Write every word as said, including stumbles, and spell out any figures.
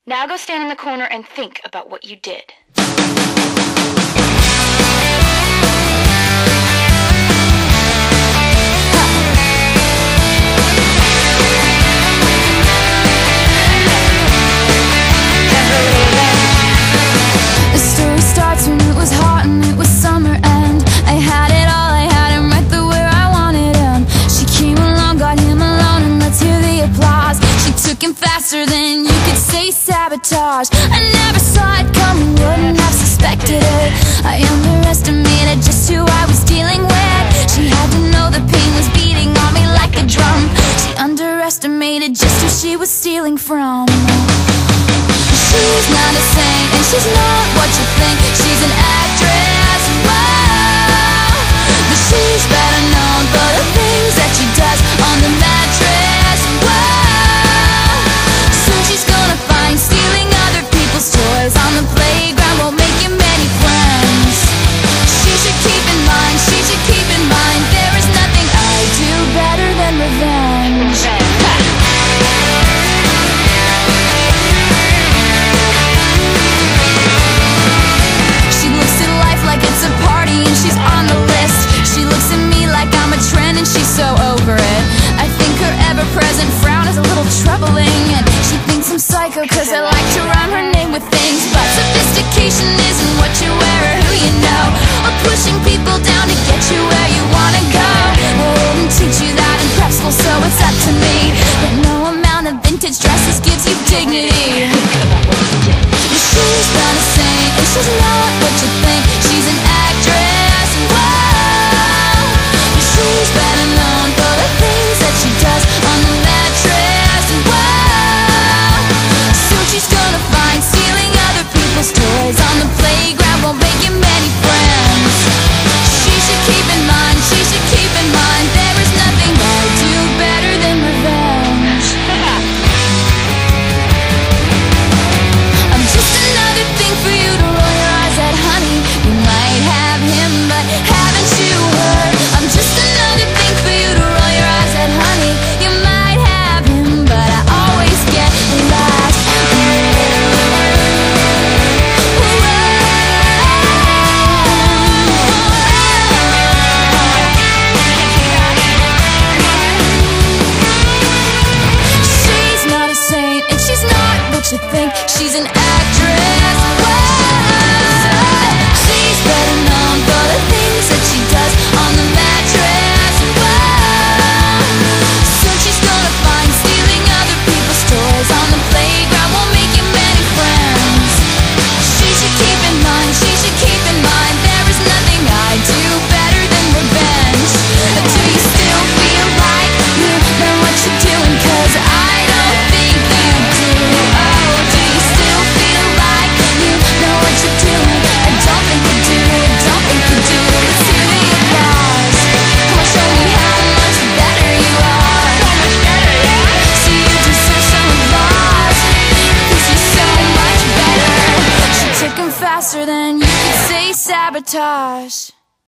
Now go stand in the corner and think about what you did. The story starts when it was hot and it was summer, and I had it all, I had him right there where I wanted him. She came along, got him alone, and let's hear the applause. She took him faster than you could say sabotage. I never saw it coming, wouldn't have suspected it. I underestimated just who I was dealing with. She had to know the pain was beating on me like a drum. She underestimated just who she was stealing from. She's not a saint, and she's not what you think. She's an actress, wow. But she's better known for the things that she does on the mattress, wow. So she's gonna find stealing other people's toys on the playground won't make you many friends. She should keep in mind, she should keep in mind, there is nothing I do better than revenge. Present frown is a little troubling, and she thinks I'm psycho cause I like to rhyme her name with things. But sophistication isn't what you wear or who you know, or pushing people down to get you where you wanna go. Well, they didn't teach you that in prep school, so it's up to me. But no amount of vintage dresses gives you dignity. She's not a saint, and she's not what you think. She's an actress, wow. She's better known for the things that she does on the mattress, wow. So she's gonna find stealing other people's toys on the playground won't make you many friends. She should keep in mind, she should keep in mind, there is nothing I do better than revenge. I'm just another thing for you to roll your eyes at, honey. You might have him, but haven't you heard? I'm just another thing for you to roll your eyes at, honey. You might have him, but I always get last. She's not a saint, and she's not what you think. She's an actress, wow. She's better known for the things that she does on the mattress, wow. So she's gonna find stealing other people's toys on the playground won't make you many friends. She should keep in mind, she should keep in mind, there is nothing I do better than revenge. Do you still feel like you know what you're doing? Cause I don't think you do. Oh, do you still feel like you know what you're doing? I don't think you do, don't think you do. Let's hear the applause. Come on, show me how much better you are. So much better, yeah. See, you deserve some applause, cause you're so much better. She took him faster than you could say sabotage.